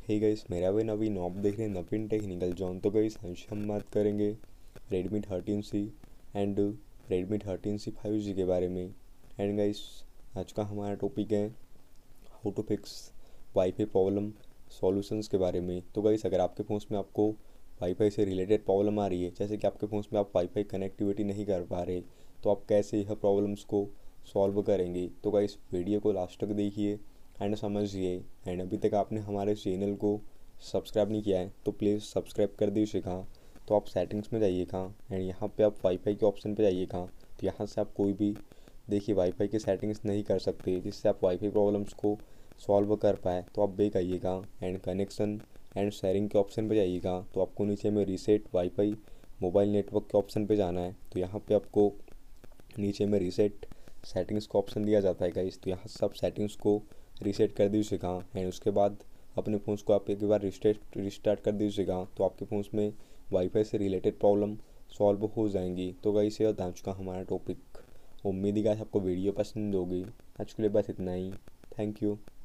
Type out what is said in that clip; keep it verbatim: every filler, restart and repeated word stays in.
Hey guys, मेरा भी नवीन आप देख रहे हैं नवीन टेक्निकल जॉन। तो गाइस आज हम बात करेंगे Redmi thirteen C and Redmi thirteen C five G के बारे में। एंड गाइस आज का हमारा टॉपिक है how to fix WiFi problem solutions के बारे में। तो गाइस अगर आपके फ़ोन में आपको वाईफाई से रिलेटेड प्रॉब्लम आ रही है, जैसे कि आपके फ़ोन में आप वाईफाई कनेक्टिविटी नहीं कर पा रहे, तो आप कैसे यह प्रॉब्लम्स को सॉल्व करेंगे। तो गाइस वीडियो को लास्ट तक देखिए एंड समझिए। एंड अभी तक आपने हमारे चैनल को सब्सक्राइब नहीं किया है तो प्लीज़ सब्सक्राइब कर दीजिएगा। तो आप सेटिंग्स में जाइएगा एंड यहाँ पे आप वाईफाई के ऑप्शन पे जाइएगा। तो यहाँ से आप कोई भी देखिए वाईफाई की सेटिंग्स नहीं कर सकते जिससे आप वाईफाई प्रॉब्लम्स को सॉल्व कर पाए। तो आप बैक आइएगा एंड कनेक्शन एंड शेयरिंग के ऑप्शन पे जाइएगा। तो आपको नीचे में रीसेट वाईफाई मोबाइल नेटवर्क के ऑप्शन पे जाना है। तो यहाँ पे आपको नीचे में रीसेट सेटिंग्स का ऑप्शन दिया जाता है गाइस। तो यहाँ से आप सेटिंग्स को रीसेट कर दीजिएगा एंड उसके बाद अपने फ़ोन को आप एक बार रिस्टार्ट रिस्टार्ट कर दीजिएगा। तो आपके फ़ोन में वाईफाई से रिलेटेड प्रॉब्लम सॉल्व हो जाएंगी। तो गाइस ये था आज का हमारा टॉपिक। उम्मीद है गाइस आपको वीडियो पसंद होगी। आज के लिए बस इतना ही। Thank you.